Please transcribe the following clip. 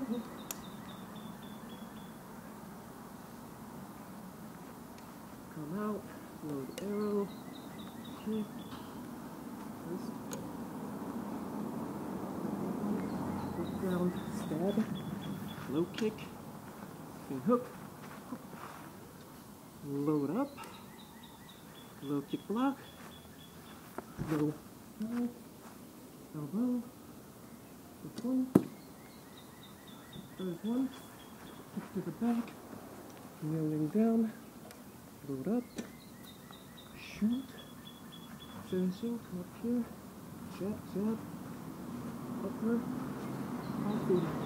Come out, load arrow, kick, this, hook ground, stab, low kick, spin hook, load up, low kick block, low dive, elbow, this one, there's one, kick to the back, kneeling down, load up, shoot, finishing, come up here, jab, jab, upper, off